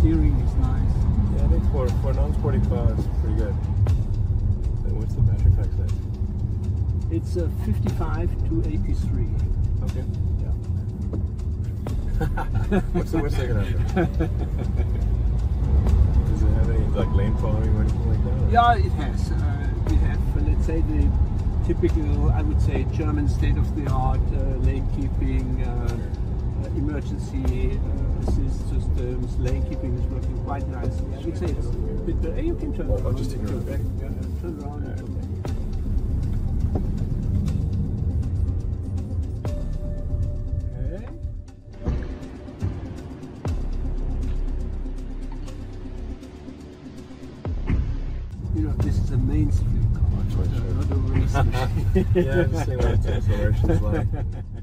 steering is nice. Yeah, I think for a non-sporty car, it's pretty good. And what's the battery pack size? It's 55 to 83. Okay. Yeah. What's the worst they can happen? Does it have any like lane following or anything like that? Or? Yeah, it has. We have, let's say, the typical, I would say, German state-of-the-art lane keeping, emergency assist systems. Lane keeping is working quite nicely. I would say it's a bit better. You can turn around. I'll just turn back. Turn around. Right. Okay. You know, this is a mainstream car, not a race machine. Yeah, I'm just saying what its acceleration is like.